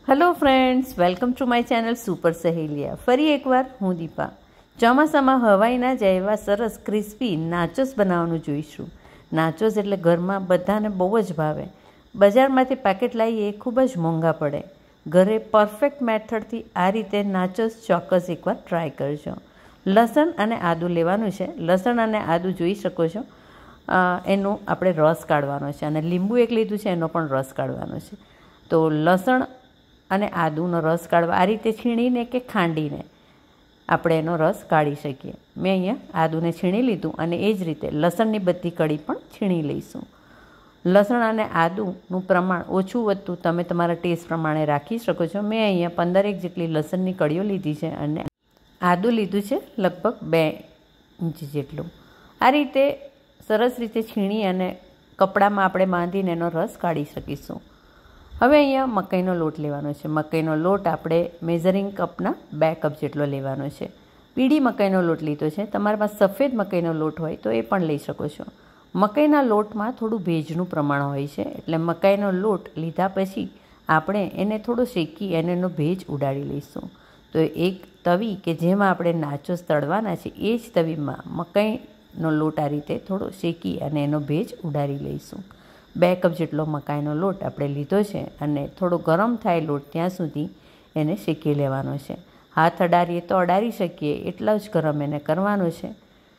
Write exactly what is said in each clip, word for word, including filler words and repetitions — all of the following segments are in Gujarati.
Hello friends, welcome to my channel super सहेलिया। फरी एक बार हूँ दीपा। ચોમાસામાં હવાઈ ના જાય એવા સરસ ક્રિસ્પી નાચોસ બનાવવાનું જોઈશું। નાચોસ એટલે ઘરમાં બધાને બહુ જ ભાવે। બજારમાંથી પેકેટ લાવીએ ખૂબ જ મોંઘા પડે। ઘરે પરફેક્ટ મેથડથી આ રીતે નાચોસ ચોક્કસ એકવાર ટ્રાય કરજો। લસણ અને આદું લેવાનું છે। લસણ અને આદું જોઈ શકો છો, એનો આપણે રસ કાઢવાનો છે અને લીંબુ એક લીધું છે, એનો પણ રસ કાઢવાનો છે। તો લસણ અને આદુનો રસ કાઢવા આ રીતે છીણીને કે ખાંડીને આપણે એનો રસ કાઢી શકીએ। મેં અહીંયા આદુને છીણી લીધું અને એ જ રીતે લસણની બધી કળી પણ છીણી લઈશું। લસણ અને આદુનું પ્રમાણ ઓછું વધતું તમે તમારા ટેસ્ટ પ્રમાણે રાખી શકો છો। મેં અહીંયા પંદરેક જેટલી લસણની કળીઓ લીધી છે અને આદું લીધું છે લગભગ બે ઇંચ જેટલું। આ રીતે સરસ રીતે છીણી અને કપડામાં આપણે બાંધીને એનો રસ કાઢી શકીશું। હવે અહીંયા મકાઈનો લોટ લેવાનો છે। મકાઈનો લોટ આપણે મેઝરિંગ કપના બે કપ જેટલો લેવાનો છે। પીળી મકાઈનો લોટ લીધો છે। તમારા પાસે સફેદ મકાઈનો લોટ હોય તો એ પણ લઈ શકો છો। મકાઈના લોટમાં થોડું ભેજનું પ્રમાણ હોય છે, એટલે મકાઈનો લોટ લીધા પછી આપણે એને થોડો શેકી અને એનો ભેજ ઉડાડી લઈશું। તો એક તવી કે જેમાં આપણે નાચોસ તળવાના છે એ જ તવીમાં મકાઈનો લોટ આ રીતે થોડો શેકી અને એનો ભેજ ઉડાડી લઈશું। બે કપ જેટલો મકાઈનો લોટ આપણે લીધો છે અને થોડો ગરમ થાય લોટ ત્યાં સુધી એને શેકી લેવાનો છે। હાથ અડારીએ તો અડારી શકીએ એટલો જ ગરમ એને કરવાનો છે।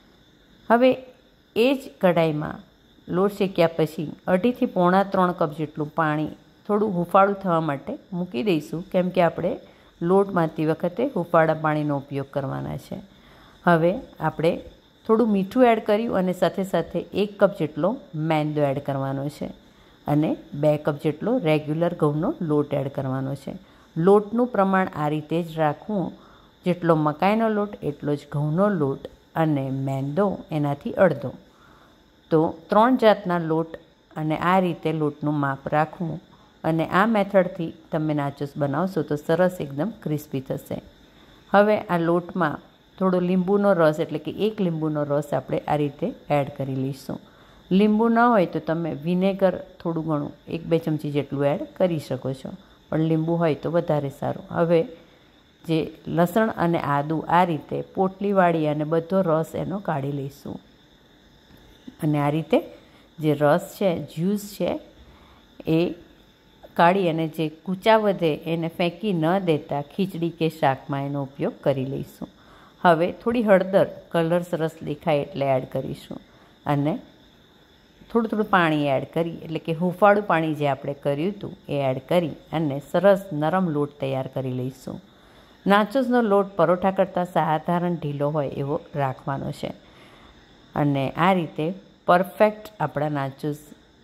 હવે એ જ કઢાઈમાં લોટ શેક્યા પછી અઢીથી પોણા ત્રણ કપ જેટલું પાણી થોડું હુંફાળું થવા માટે મૂકી દઈશું, કેમ કે આપણે લોટ બાંધતી વખતે હુંફાળા પાણીનો ઉપયોગ કરવાના છે। હવે આપણે થોડું મીઠું એડ કર્યું અને સાથે સાથે એક કપ જેટલો મેંદો એડ કરવાનો છે અને બે કપ જેટલો રેગ્યુલર ઘઉંનો લોટ એડ કરવાનો છે। લોટનું પ્રમાણ આ રીતે જ રાખવું, જેટલો મકાઈનો લોટ એટલો જ ઘઉંનો લોટ અને મેંદો એનાથી અડધો। તો ત્રણ જાતના લોટ અને આ રીતે લોટનું માપ રાખવું અને આ મેથડથી તમે નાચોસ બનાવશો તો સરસ એકદમ ક્રિસ્પી થશે। હવે આ લોટમાં થોડો લીંબુનો રસ એટલે કે એક લીંબુનો રસ આપણે આ રીતે એડ કરી લઈશું। લીંબુ ન હોય તો તમે વિનેગર થોડું ઘણું એક બે ચમચી જેટલું એડ કરી શકો છો, પણ લીંબુ હોય તો વધારે સારું। હવે જે લસણ અને આદું આ રીતે પોટલી વાળી અને બધો રસ એનો કાઢી લઈશું અને આ રીતે જે રસ છે, જ્યુસ છે, એ કાઢી અને જે કૂચા વધે એને ફેંકી ન દેતા ખીચડી કે શાકમાં એનો ઉપયોગ કરી લઈશું। હવે થોડી હળદર, કલર સરસ દેખાય એટલે એડ કરીશું અને થોડું થોડું પાણી એડ કરી એટલે કે હુંફાળું પાણી જે આપણે કર્યું હતું એ એડ કરી અને સરસ નરમ લોટ તૈયાર કરી લઈશું। નાચોસનો લોટ પરોઠા કરતાં સાધારણ ઢીલો હોય એવો રાખવાનો છે અને આ રીતે પરફેક્ટ આપણા નાચોસ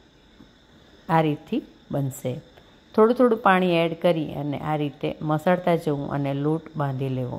આ રીતથી બનશે। થોડું થોડું પાણી એડ કરી અને આ રીતે મસળતા જવું અને લોટ બાંધી લેવો।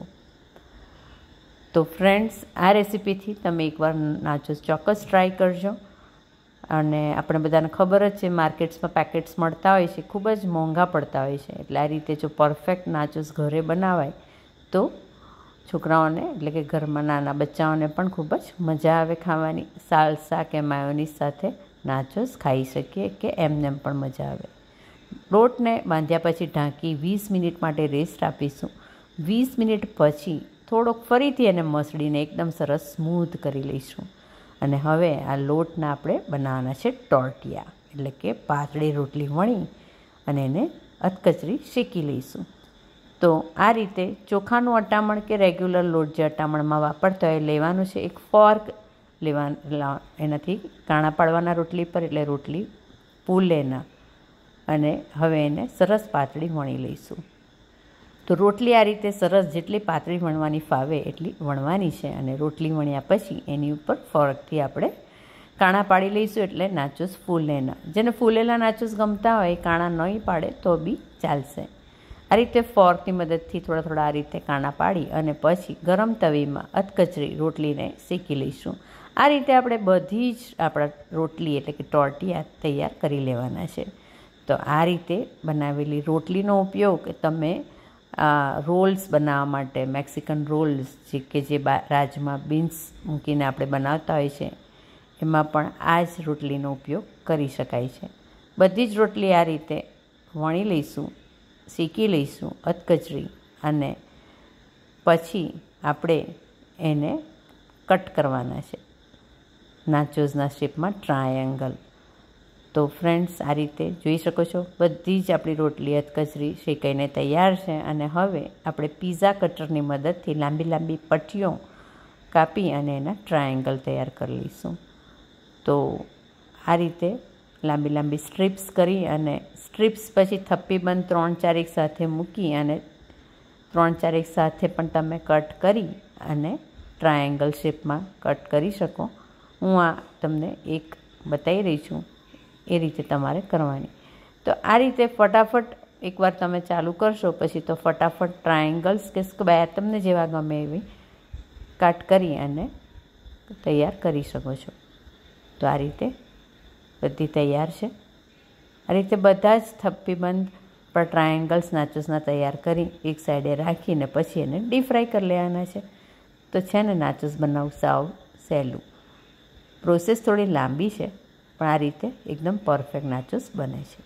તો ફ્રેન્ડ્સ, આ રેસીપીથી તમે એકવાર નાચોસ ચોક્કસ ટ્રાય કરજો અને આપણે બધાને ખબર જ છે માર્કેટ્સમાં પેકેટ્સ મળતા હોય છે, ખૂબ જ મોંઘા પડતા હોય છે, એટલે આ રીતે જો પરફેક્ટ નાચોસ ઘરે બનાવાય તો છોકરાઓને એટલે કે ઘરમાં નાના બચ્ચાઓને પણ ખૂબ જ મજા આવે ખાવાની। સાલસા કે માયોનીઝ સાથે નાચોસ ખાઈ શકીએ કે એમનેમ પણ મજા આવે। લોટને બાંધ્યા પછી ઢાંકી વીસ મિનિટ માટે રેસ્ટ આપીશું। વીસ મિનિટ પછી થોડોક ફરીથી એને મસળીને એકદમ સરસ સ્મૂધ કરી લઈશું અને હવે આ લોટના આપણે બનાવવાના છે ટોર્ટિયા, એટલે કે પાતળી રોટલી વણી અને એને અધકચરી શેકી લઈશું। તો આ રીતે ચોખાનું અટામણ કે રેગ્યુલર લોટ જે અટામણમાં વાપરતા હોય લેવાનું છે। એક ફોર્ક લેવા એનાથી કાણા પાડવાના રોટલી પર એટલે રોટલી ફૂલે ના અને હવે એને સરસ પાતળી વણી લઈશું। તો રોટલી આ રીતે સરસ જેટલી પાતળી વણવાની ફાવે એટલી વણવાની છે અને રોટલી વણ્યા પછી એની ઉપર ફોર્કથી આપણે કાણા પાડી લઈશું એટલે નાચોસ ફૂલે ના। જેને ફૂલેલા નાચોસ ગમતા હોય કાણા નહીં પાડે તો બી ચાલશે। આ રીતે ફોર્કની મદદથી થોડા થોડા આ રીતે કાણા પાડી અને પછી ગરમ તવીમાં અધકચરી રોટલીને શેકી લઈશું। આ રીતે આપણે બધી જ આપણા રોટલી એટલે કે ટોર્ટિયા તૈયાર કરી લેવાના છે। તો આ રીતે બનાવેલી રોટલીનો ઉપયોગ તમે રોલ્સ બનાવવા માટે, મેક્સિકન રોલ્સ જે કે જે રાજમાં બીન્સ મૂકીને આપણે બનાવતા હોય છે એમાં પણ આ જ રોટલીનો ઉપયોગ કરી શકાય છે। બધી જ રોટલી આ રીતે વણી લઈશું શેકી લઈશું અધકચરી, અને પછી આપણે એને કટ કરવાના છે નાચોસના શેપમાં ટ્રાયેંગલ. તો ફ્રેન્ડ્સ, આ રીતે જોઈ શકો છો બધી જ આપણી રોટલી અધકચરી શેકાઈને તૈયાર છે. અને હવે આપણે પીઝા કટરની મદદથી લાંબી લાંબી પટ્ટીઓ કાપી અને એના ટ્રાયેંગલ તૈયાર કરી લઈશું. તો આ રીતે લાંબી લાંબી સ્ટ્રીપ્સ કરી, અને સ્ટ્રીપ્સ પછી થપ્પી બંધ ત્રણ ચાર એક સાથે મૂકી અને ત્રણ ચાર એક સાથે પણ તમે કટ કરી અને ટ્રાયેંગલ શેપમાં કટ કરી શકો. હું આ તમને એક બતાવી રહી છું, એ રીતે તમારે કરવાની. તો આ રીતે ફટાફટ એકવાર તમે ચાલુ કરશો પછી તો ફટાફટ ટ્રાયેંગલ્સ કે સ્ક્વેર તમને જેવા ગમે એવી કટ કરી અને તૈયાર કરી શકો છો. તો આ રીતે બધી તૈયાર છે. આ રીતે બધા જ થપ્પીબંધ પર ટ્રાયેંગલ્સ નાચોસના તૈયાર કરી એક સાઈડે રાખીને પછી એને ડીપ ફ્રાય કરી લેવાના છે. તો છે ને નાચોસ બનાવવું સાવ સહેલું. પ્રોસેસ થોડી લાંબી છે, પણ આ રીતે એકદમ પરફેક્ટ નાચોસ બને છે.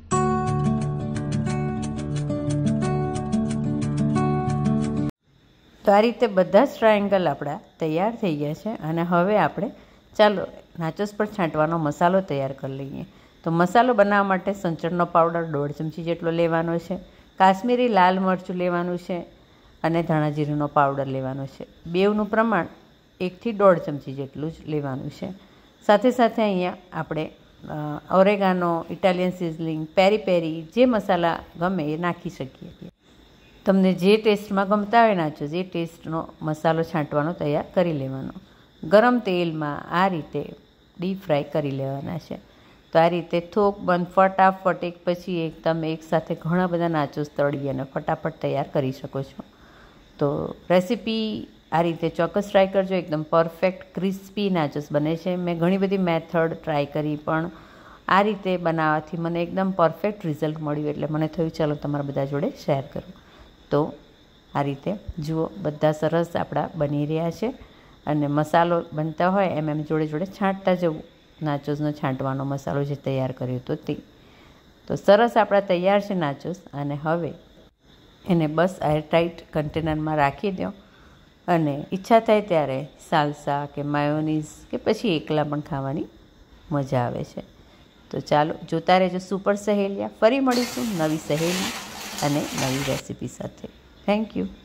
તો આ રીતે બધા જ ટ્રાયેંગલ આપણા તૈયાર થઈ ગયા છે. અને હવે આપણે ચાલો નાચોસ પર છાંટવાનો મસાલો તૈયાર કરી લઈએ. તો મસાલો બનાવવા માટે સંચળનો પાવડર દોઢ ચમચી જેટલો લેવાનો છે, કાશ્મીરી લાલ મરચું લેવાનું છે, અને ધાણા જીરુંનો પાવડર લેવાનો છે. બેવનું પ્રમાણ એકથી દોઢ ચમચી જેટલું જ લેવાનું છે. સાથે સાથે અહીંયા આપણે ઓરેગાનો, ઇટાલિયન સિઝલિંગ, પેરી પેરી જે મસાલા ગમે એ નાખી શકીએ. તમને જે ટેસ્ટમાં ગમતા હોય નાચોસ એ ટેસ્ટનો મસાલો છાંટવાનો તૈયાર કરી લેવાનો. ગરમ તેલમાં આ રીતે ડીપ ફ્રાય કરી લેવાના છે. તો આ રીતે થોક બંધ ફટાફટ એક પછી એક તમે એકસાથે ઘણા બધા નાચોસ તળી અને ફટાફટ તૈયાર કરી શકો છો. તો રેસીપી આ રીતે ચોક્કસ ટ્રાય કરજો. એકદમ પરફેક્ટ ક્રિસ્પી નાચોસ બને છે. મેં ઘણી બધી મેથડ ટ્રાય કરી, પણ આ રીતે બનાવવાથી મને એકદમ પરફેક્ટ રિઝલ્ટ મળ્યું, એટલે મને થયું ચાલો તમારા બધા જોડે શેર કરું. તો આ રીતે જુઓ બધા સરસ આપણા બની રહ્યા છે. અને મસાલો બનતા હોય એમ એમ જોડે જોડે છાંટતા જવું. નાચોસનો છાંટવાનો મસાલો જે તૈયાર કર્યો હતો તે. તો સરસ આપણા તૈયાર છે નાચોસ. અને હવે એને બસ એરટાઇટ કન્ટેનરમાં રાખી દો, અને ઈચ્છા થાય ત્યારે સાલસા કે માયોનીઝ કે પછી એકલા પણ ખાવાની મજા આવે છે. તો ચાલો જોતા રહેજો સુપર સહેલિયા. ફરી મળીશું નવી સહેલી અને નવી રેસીપી સાથે. Thank you.